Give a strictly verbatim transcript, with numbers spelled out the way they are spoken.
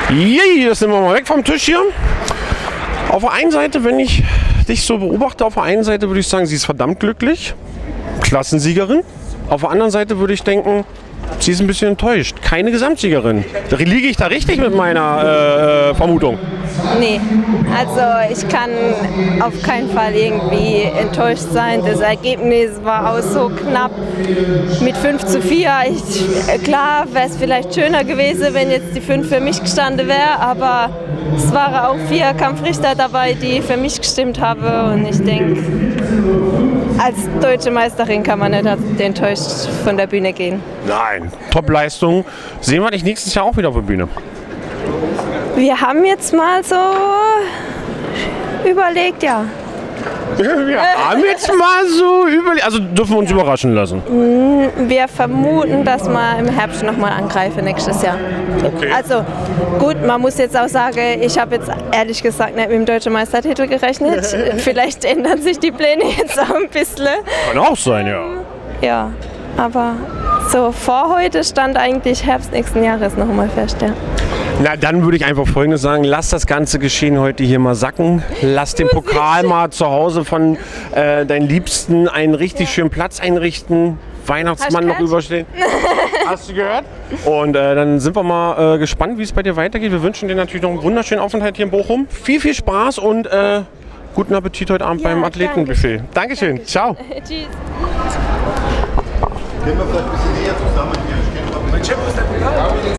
Yay, das nehmen wir mal weg vom Tisch hier. Auf der einen Seite, wenn ich dich so beobachte, auf der einen Seite würde ich sagen, sie ist verdammt glücklich. Klassensiegerin. Auf der anderen Seite würde ich denken, sie ist ein bisschen enttäuscht. Keine Gesamtsiegerin. Liege ich da richtig mit meiner äh, Vermutung? Nee, also ich kann auf keinen Fall irgendwie enttäuscht sein. Das Ergebnis war auch so knapp mit fünf zu vier. Ich, klar wäre es vielleicht schöner gewesen, wenn jetzt die fünf für mich gestanden wäre, aber es waren auch vier Kampfrichter dabei, die für mich gestimmt haben. Und ich denke, als deutsche Meisterin kann man nicht enttäuscht von der Bühne gehen. Nein, Top-Leistung. Sehen wir dich nächstes Jahr auch wieder auf der Bühne? Wir haben jetzt mal so überlegt, ja. Wir haben jetzt mal so überlegt, also dürfen wir uns überraschen lassen. Wir vermuten, dass wir im Herbst nochmal angreifen nächstes Jahr. Okay. Also gut, man muss jetzt auch sagen, ich habe jetzt ehrlich gesagt nicht mit dem deutschen Meistertitel gerechnet. Vielleicht ändern sich die Pläne jetzt auch ein bisschen. Kann auch sein, ja. Ja, aber so vor heute stand eigentlich Herbst nächsten Jahres noch mal fest, ja. Na, dann würde ich einfach Folgendes sagen, lass das ganze Geschehen heute hier mal sacken. Lass den Pokal mal zu Hause von äh, deinen Liebsten einen richtig schönen Platz einrichten. Weihnachtsmann noch überstehen. Hast du gehört? Und äh, dann sind wir mal äh, gespannt, wie es bei dir weitergeht. Wir wünschen dir natürlich noch einen wunderschönen Aufenthalt hier in Bochum. Viel, viel Spaß und äh, guten Appetit heute Abend Ja, beim Athletenbuffet. Dankeschön. Dankeschön. Ciao. Tschüss. Gehen wir vielleicht ein bisschen näher zusammen hier. Ich kenne